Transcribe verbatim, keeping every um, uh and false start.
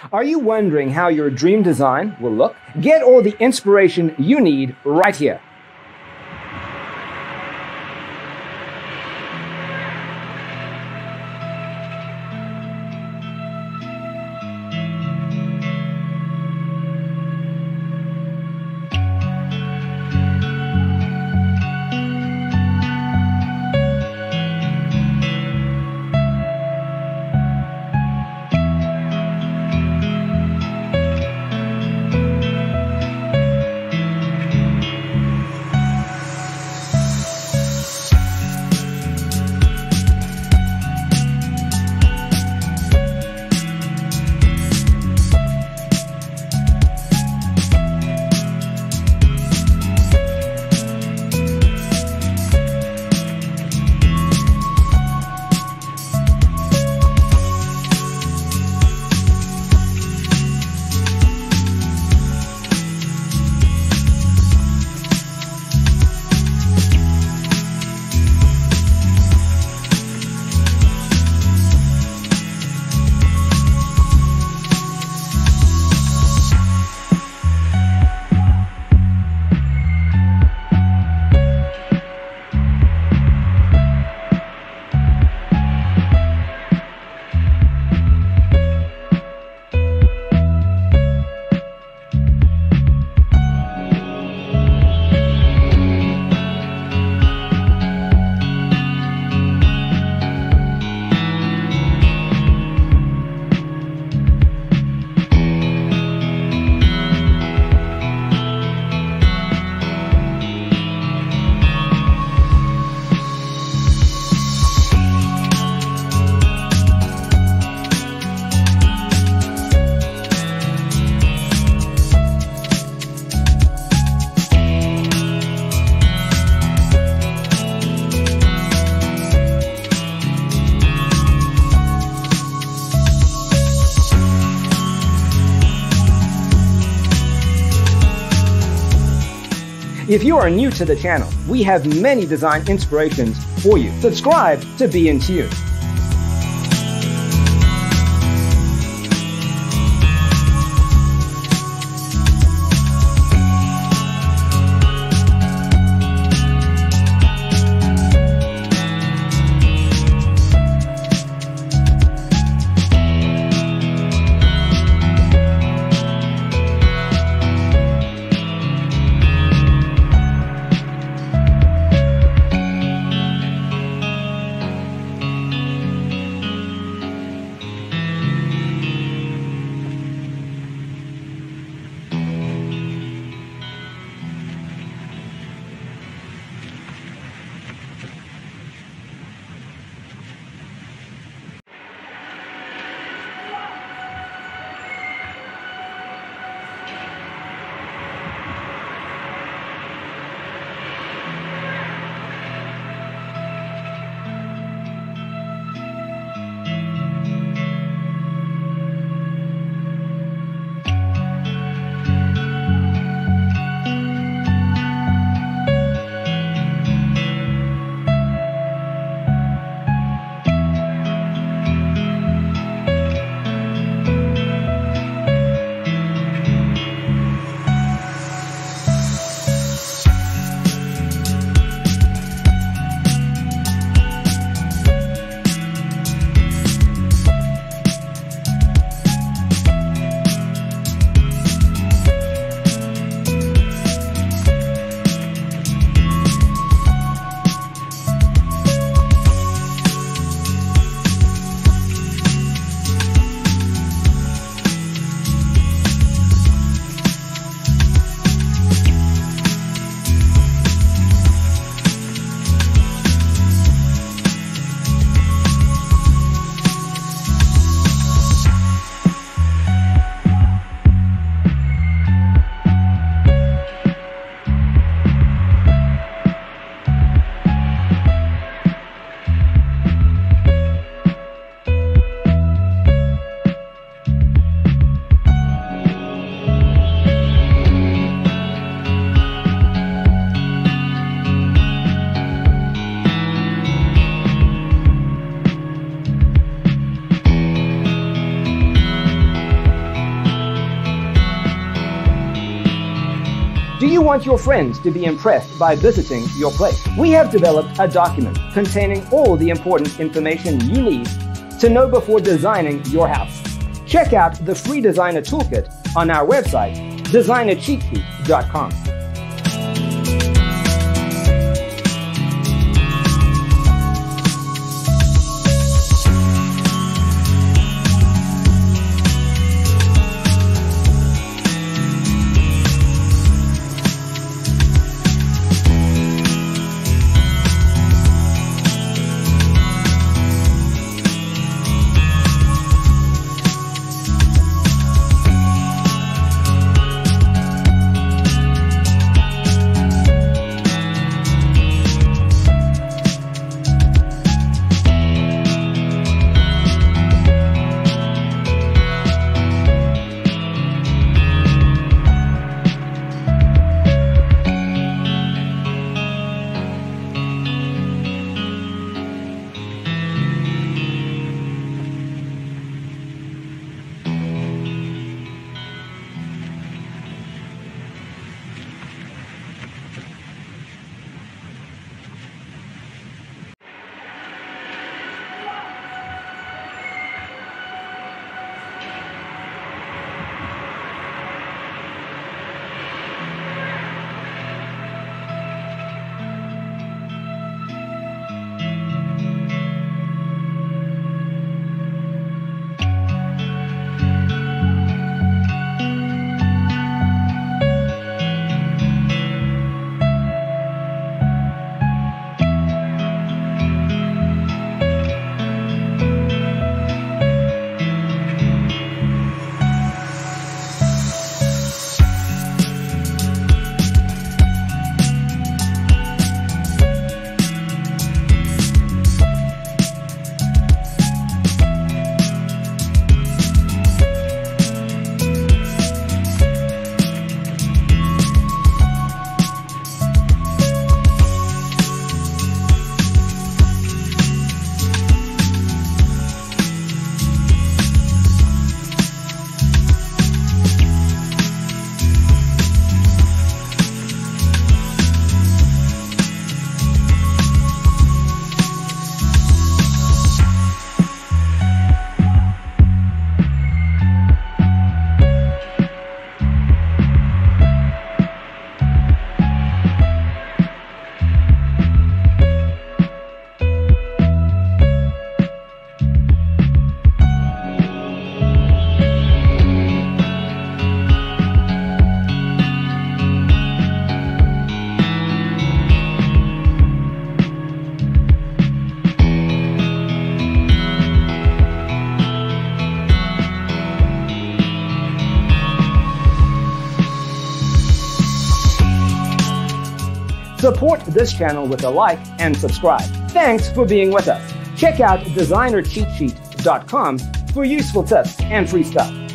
Are you wondering how your dream design will look? Get all the inspiration you need right here. If you are new to the channel, we have many design inspirations for you. Subscribe to be in tune. Do you want your friends to be impressed by visiting your place? We have developed a document containing all the important information you need to know before designing your house. Check out the free designer toolkit on our website, designer cheat sheet dot com. Support this channel with a like and subscribe. Thanks for being with us. Check out designer cheat sheet dot com for useful tips and free stuff.